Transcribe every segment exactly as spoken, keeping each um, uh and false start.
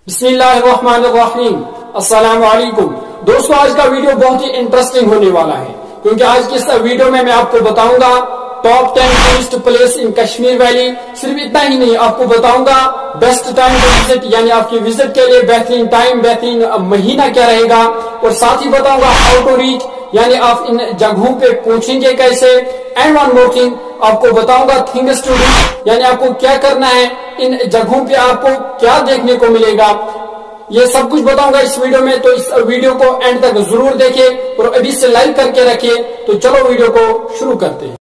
بسم اللہ الرحمن الرحیم، السلام علیکم دوستو۔ آج کا ویڈیو بہت ہی انٹرسٹنگ ہونے والا ہے کیونکہ آج کی اس ویڈیو میں میں آپ کو بتاؤں گا top ten tourist place in Kashmir valley. صرف اتنا ہی نہیں، آپ کو بتاؤں گا بیسٹ ٹائم ٹو وزٹ، یعنی آپ کی وزٹ کے لیے بہترین ٹائم، بہترین مہینہ کیا رہے گا، اور ساتھ ہی بتاؤں گا ہاؤ ٹو ریچ، یعنی آپ ان جگہوں پہ پہنچیں گے کیسے، اینڈ ون مور تھنگ آپ کو بتاؤں گا تھنگس ٹو ڈو، یعنی آپ کو کیا کرنا ہے، ان جگہوں پہ آپ کو کیا دیکھنے کو ملے گا، یہ سب کچھ بتاؤں گا اس ویڈیو میں۔ تو اس ویڈیو کو اینڈ تک ضرور دیکھیں اور ابھی سے لائک کر کے رکھیں۔ تو چلو ویڈیو کو شروع کرتے ہیں۔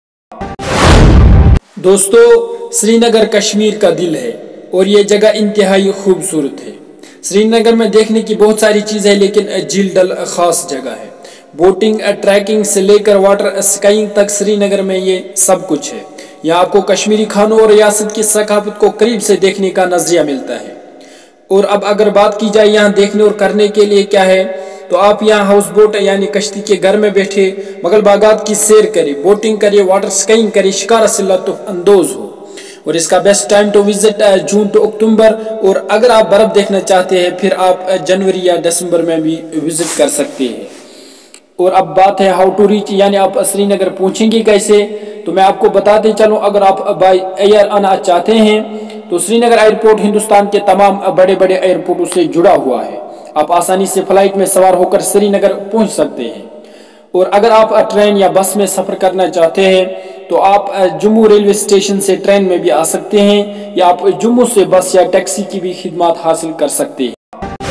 دوستو، سری نگر کشمیر کا دل ہے اور یہ جگہ انتہائی خوبصورت ہے۔ سری نگر میں دیکھنے کی بہت ساری چیزیں ہیں، لیکن جھیل ڈل خاص جگہ ہے۔ بوٹنگ، ٹریکنگ سے لے کر واٹر اسکائنگ تک سری نگر میں یہ سب کچھ ہے۔ یہاں آپ کو کشمیری کھانوں اور ریاست کی ثقافت کو قریب سے دیکھنے کا نظریہ ملتا ہے۔ اور اب اگر بات کی جائے یہاں دیکھنے اور کرنے کے لیے کیا ہے، تو آپ یہاں ہاؤس بوٹ یعنی کشتی کے گھر میں بیٹھے مغل باغات کی سیر کریں، بوٹنگ کریں، واٹر اسکائنگ کریں، شکار سے لطف اندوز ہو۔ اور اس کا best time to visit June to October, اور اگر آپ برف دیکھنا چاہتے ہیں پھر آپ جنوری یا دسمبر میں بھی وزٹ کر سکتے ہیں۔ اور اب بات ہے ہاؤ ٹو ریچ، یعنی آپ سری نگر پہنچیں گے کیسے، تو میں آپ کو بتاتے چلوں۔ اگر آپ بائی ایئر آنا چاہتے ہیں تو سری نگر ایئرپورٹ ہندوستان کے تمام بڑے بڑے ایئرپورٹوں سے جڑا ہوا ہے۔ آپ آسانی سے فلائٹ میں سوار ہو کر سری نگر پہنچ سکتے ہیں۔ اور اگر آپ ٹرین یا بس میں سفر کرنا چاہتے ہیں تو آپ جموں ریلوے اسٹیشن سے ٹرین میں بھی آ سکتے ہیں، یا آپ جموں سے بس یا ٹیکسی کی بھی خدمات حاصل کر سکتے ہیں۔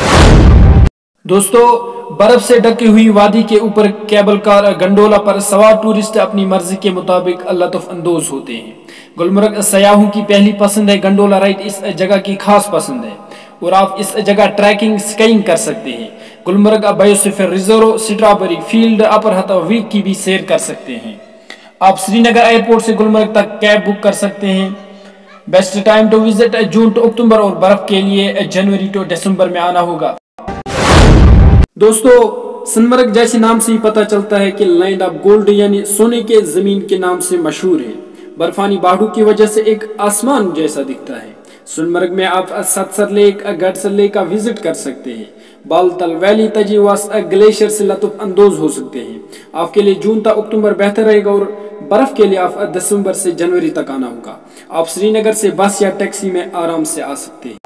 دوستو، برف سے ڈکی ہوئی وادی کے اوپر کیبل کار گنڈولا پر سوار ٹورسٹ اپنی مرضی کے مطابق لطف اندوز ہوتے ہیں۔ گلمرگ سیاحوں کی پہلی پسند ہے۔ گنڈولا رائڈ اس جگہ کی خاص پسند ہے، اور آپ اس جگہ ٹریکنگ، اسکائنگ کر سکتے ہیں۔ Gulmarg biosphere reserve, strawberry field, upper ہتھ ویک کی بھی سیر کر سکتے ہیں۔ آپ سری نگر ایئرپورٹ سے گلمرگ تک کیب بک کر سکتے ہیں۔ Best time to visit June to October, اور برف کے لیے جنوری ٹو دسمبر میں آنا ہوگا۔ دوستو، سنمرگ جیسے نام سے ہی پتہ چلتا ہے کہ لینڈ آف گولڈ یعنی سونے کے زمین کے نام سے مشہور ہے۔ برفانی پہاڑوں کی وجہ سے ایک آسمان جیسا دکھتا ہے۔ سنمرگ میں آپ ستسر لیک، گڈسر لیک کا وزٹ کر سکتے ہیں۔ بالتل ویلی، تجیواس گلیشیر سے لطف اندوز ہو سکتے ہیں۔ آپ کے لیے جون تا اکتوبر بہتر رہے گا، اور برف کے لیے آپ دسمبر سے جنوری تک آنا ہوگا۔ آپ سری نگر سے بس یا ٹیکسی میں آرام سے آ سکتے ہیں۔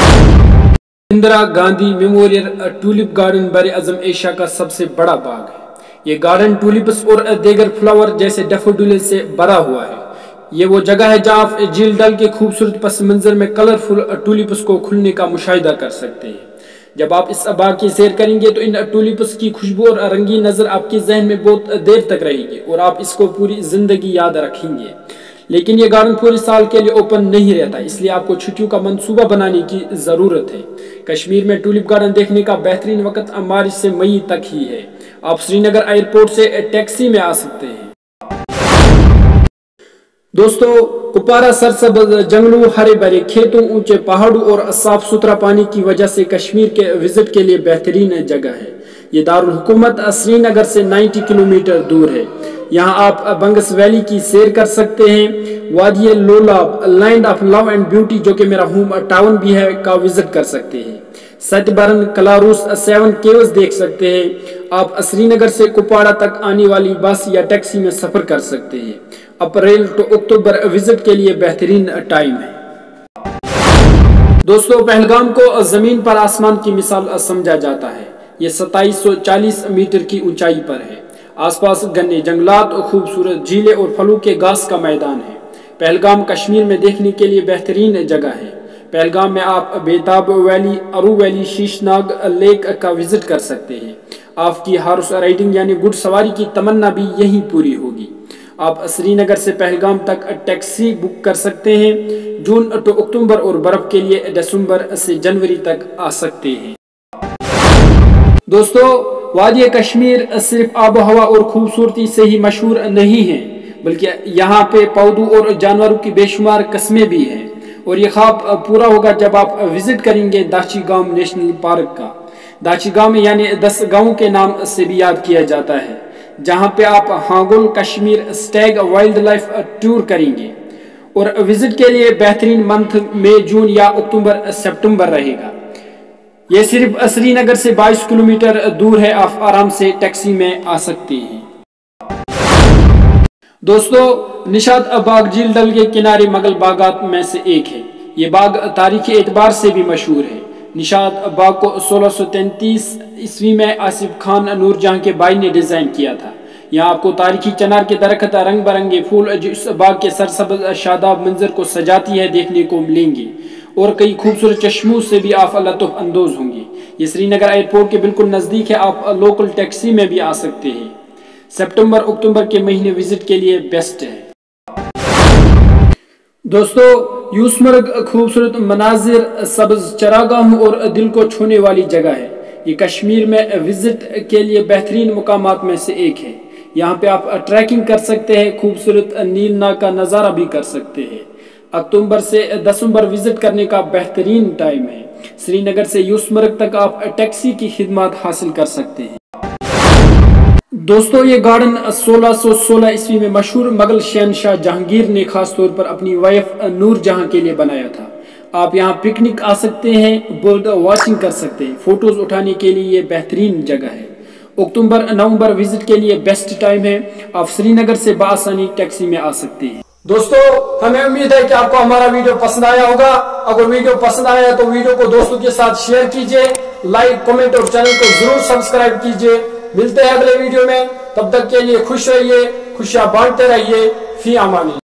Indira Gandhi memorial tulip garden بر اعظم ایشیا کا سب سے بڑا باغ ہے۔ یہ گارڈن ٹولپس اور دیگر فلاور جیسے ڈیفوڈیل سے بھرا ہوا ہے۔ یہ وہ جگہ ہے جہاں آپ جھیل ڈل کے خوبصورت پس منظر میں کلرفل ٹولپس کو کھلنے کا مشاہدہ کر سکتے ہیں۔ جب آپ اس باغ کی سیر کریں گے تو ان ٹولپس کی خوشبو اور رنگین نظر آپ کے ذہن میں بہت دیر تک رہے گی، اور آپ اس کو پوری زندگی یاد رکھیں گے۔ لیکن یہ گارڈن پورے سال کے لیے اوپن نہیں رہتا، اس لیے آپ کو چھٹیوں کا منصوبہ بنانے کی ضرورت ہے۔ کشمیر میں ٹولپ گارڈن دیکھنے کا بہترین وقت مارچ سے مئی تک ہی ہے۔ آپ سری نگر ایئرپورٹ سے ٹیکسی میں آ سکتے ہیں۔ دوستو، کپوارہ سرسبز جنگلوں، ہرے بھرے کھیتوں، اونچے پہاڑوں اور صاف ستھرا پانی کی وجہ سے کشمیر کے وزٹ کے لیے بہترین جگہ ہے۔ یہ دارالحکومت سری نگر سے نائنٹی کلومیٹر دور ہے۔ یہاں آپ بنگس ویلی کی سیر کر سکتے ہیں، وادی Lolab, land of love and beauty جو کہ میرا ہوم ٹاؤن بھی ہے، کا وزٹ کر سکتے ہیں۔ ست برن کلاروس سیون کیوز دیکھ سکتے ہیں۔ آپ سری نگر سے کپواڑہ تک آنے والی بس یا ٹیکسی میں سفر کر سکتے ہیں۔ اپریل ٹو اکتوبر وزٹ کے لیے بہترین ٹائم ہے۔ دوستو، پہلگام کو زمین پر آسمان کی مثال سمجھا جاتا ہے۔ یہ ستائیس سو چالیس میٹر کی اونچائی پر ہے۔ آس پاس گھنے جنگلات، خوبصورت جھیلیں اور پھلوں کے گھاس کا میدان ہے۔ پہلگام کشمیر میں دیکھنے کے لیے بہترین جگہ ہے۔ پہلگام میں آپ Betaab valley, Aru valley, Sheshnag lake کا وزٹ کر سکتے ہیں۔ آپ کی ہارس رائڈنگ یعنی گھڑ سواری کی تمنا بھی یہیں پوری ہوگی۔ آپ سری نگر سے پہلگام تک ٹیکسی بک کر سکتے ہیں۔ جون ٹو اکتوبر، اور برف کے لیے دسمبر سے جنوری تک آ سکتے ہیں۔ دوستو، وادی کشمیر صرف آب و ہوا اور خوبصورتی سے ہی مشہور نہیں ہے، بلکہ یہاں پہ پودوں اور جانوروں کی بے شمار قسمیں بھی ہیں۔ اور یہ خواب پورا ہوگا جب آپ وزٹ کریں گے داچی گام نیشنل پارک کا۔ داچی گام یعنی دس گاؤں کے نام سے بھی یاد کیا جاتا ہے، جہاں پہ آپ Hangul Kashmir stag wildlife tour کریں گے۔ اور وزٹ کے لیے بہترین منتھ مئی، جون یا اکتوبر سپتمبر رہے گا۔ یہ صرف سری نگر سے بائیس کلومیٹر دور ہے، آپ آرام سے ٹیکسی میں آ سکتے ہیں۔ دوستو، نشاط باغ جھیل ڈل کے کنارے مغل باغات میں سے ایک ہے۔ یہ باغ تاریخی اعتبار سے بھی مشہور ہے۔ نشاط باغ کو سولہ سو تینتیس عیسوی میں آصف خان نور جہاں کے بھائی نے ڈیزائن کیا تھا۔ یہاں آپ کو تاریخی چنار کے درخت، رنگ برنگے پھول جو اس باغ کے سرسبز شاداب منظر کو سجاتی ہے دیکھنے کو ملیں گے، اور کئی خوبصورت چشموں سے بھی آپ لطف اندوز ہوں گے۔ یہ سری نگر ایئرپورٹ کے بالکل نزدیک ہے، آپ لوکل ٹیکسی میں بھی آ سکتے ہیں۔ سپٹمبر اکتوبر کے مہینے وزٹ کے لیے بیسٹ ہے۔ دوستو، یوسمرگ خوبصورت مناظر، سبز چراگاہوں اور دل کو چھونے والی جگہ ہے۔ یہ کشمیر میں وزٹ کے لیے بہترین مقامات میں سے ایک ہے۔ یہاں پہ آپ ٹریکنگ کر سکتے ہیں، خوبصورت نیل ناگ کا نظارہ بھی کر سکتے ہیں۔ اکتوبر سے دسمبر وزٹ کرنے کا بہترین ٹائم ہے۔ سری نگر سے یوسمرگ تک آپ ٹیکسی کی خدمات حاصل کر سکتے ہیں۔ دوستو، یہ گارڈن سولہ سو سولہ عیسوی میں مشہور مغل شہنشاہ جہانگیر نے خاص طور پر اپنی وائف نور جہاں کے لیے بنایا تھا۔ آپ یہاں پکنک آ سکتے ہیں، برڈ واچنگ کر سکتے ہیں، فوٹوز اٹھانے کے لیے یہ بہترین جگہ ہے۔ اکتوبر نومبر وزٹ کے لیے بیسٹ ٹائم ہے، آپ سری نگر سے بآسانی ٹیکسی میں آ سکتے ہیں۔ دوستو، ہمیں امید ہے کہ آپ کو ہمارا ویڈیو پسند آیا ہوگا۔ اگر ویڈیو پسند آیا تو ویڈیو کو دوستوں کے ساتھ شیئر کیجئے، لائک، کمنٹ اور چینل کو ضرور سبسکرائب کیجئے۔ ملتے ہیں اگلے ویڈیو میں، تب تک کے لیے خوش رہیے، خوشیاں بانٹتے رہیے۔ فی امان اللہ۔